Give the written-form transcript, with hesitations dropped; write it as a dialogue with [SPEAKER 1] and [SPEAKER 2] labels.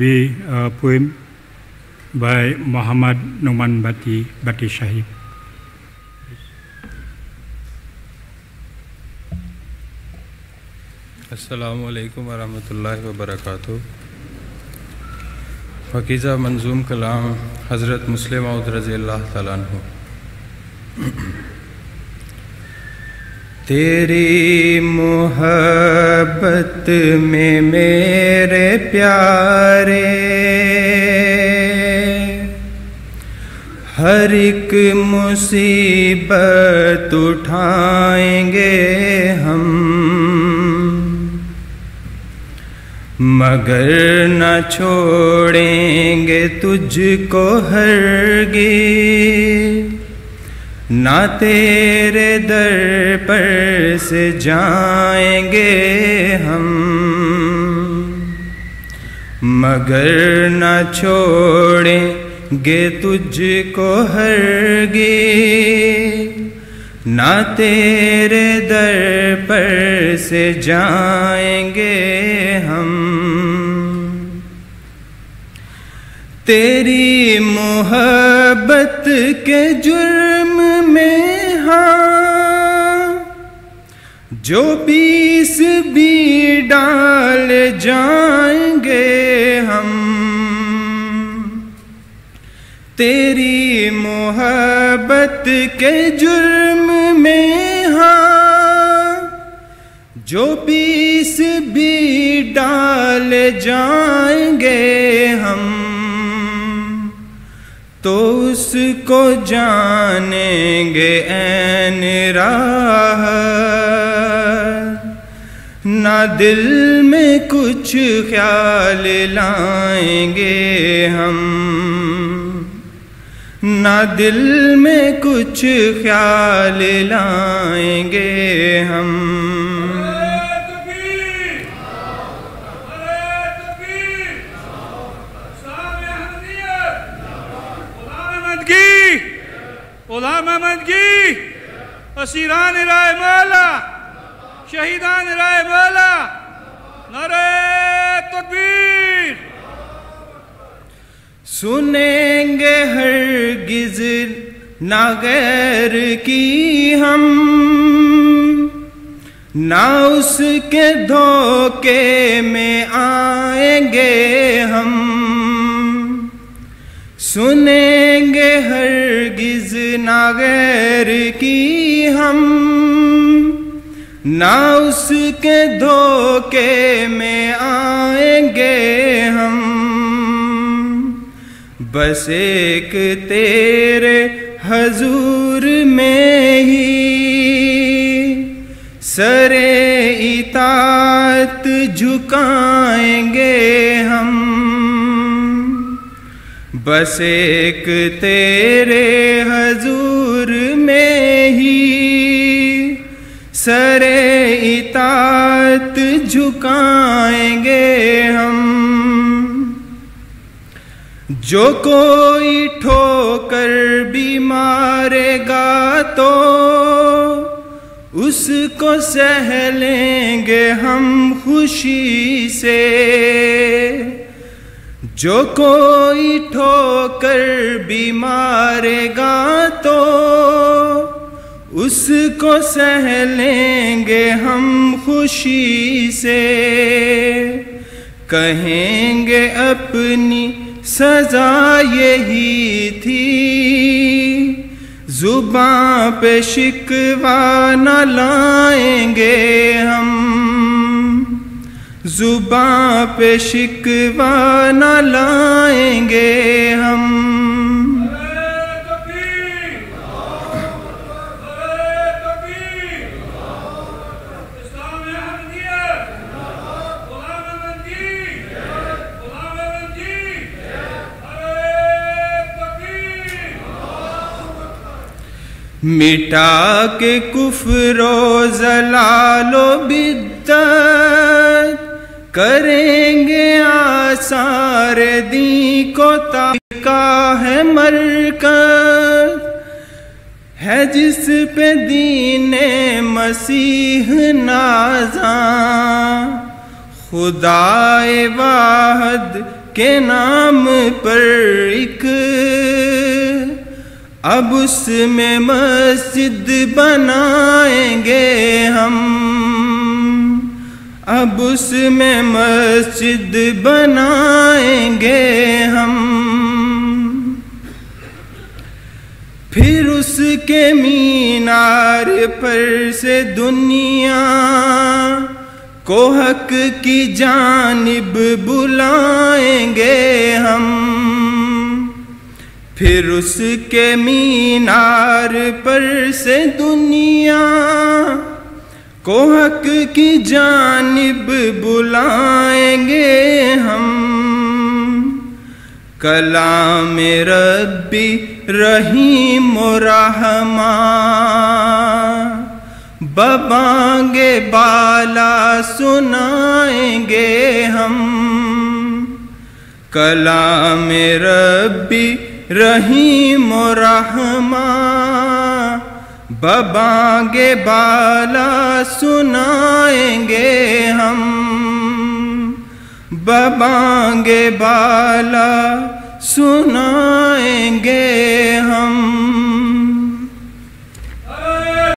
[SPEAKER 1] Poem by Muhammad Noman Bati Sahib.
[SPEAKER 2] السلام علیکم ورحمۃ اللہ وبرکاتہ. پاکیزہ منظوم کلام حضرت مسلم موعود رضی اللہ تعالیٰ عنہ. تیری محبت میں میرے پیارے ہر ایک مصیبت اٹھائیں گے ہم، مگر نہ چھوڑیں گے تجھ کو ہرگز، نہ تیرے در پر سے جائیں گے ہم، مگر نہ چھوڑیں گے تجھ کو ہرگز، نہ تیرے در پر سے جائیں گے ہم. تیری محبت کے جرم میں ہاں جو 20 بھی ڈال جائیں گے ہم، تیری محبت کے جرم میں ہاں جو 20 بھی ڈال جائیں گے ہم، تو اس کو جانیں گے عین راہ، نہ دل میں کچھ خیال لائیں گے ہم، نہ دل میں کچھ خیال لائیں گے ہم.
[SPEAKER 3] غلام احمد کی اسیران رائے مولا، شہیدان رائے مولا، نعرہ تکبیر.
[SPEAKER 2] سنیں گے ہرگز نہ غیر کی ہم، نہ اس کے دھوکے میں آئیں گے ہم، سنیں گے ہرگز نہ غیر کی ہم، نہ اس کے دھوکے میں آئیں گے ہم، بس ایک تیرے حضور میں ہی سر اطاعت جھکائیں گے ہم، بس ایک تیرے حضور میں ہی سر اطاعت جھکائیں گے ہم. جو کوئی ٹھوکر بھی مارے گا تو اس کو سہ لیں گے ہم خوشی سے، جو کوئی ٹھوکر بھی مارے گا تو اس کو سہ لیں گے ہم خوشی سے، کہیں گے اپنی سزا یہی تھی، زباں پہ شکوہ نہ لائیں گے ہم، زباں پہ شکوہ نہ لائیں گے ہم. مٹا کے کفر و ضلال و بدعت، کریں گے آثار دین کو کا ہے مرکز، ہے جس پہ دین مسیح نازاں، خدائے واحد کے نام پر ایک اب اس میں مسجد بنائیں گے ہم، اب اس میں مسجد بنائیں گے ہم، پھر اس کے مینار پر سے دنیا کو حق کی جانب بلائیں گے ہم، پھر اس کے مینار پر سے دنیا کو حق کی جانب بلائیں گے ہم، کلام ربی رحیم و رحمان ببانگ بالا سنائیں گے ہم، کلام ربی رحیم و رحمان ببانگ بالا سنائیں گے ہم، ببانگ بالا سنائیں گے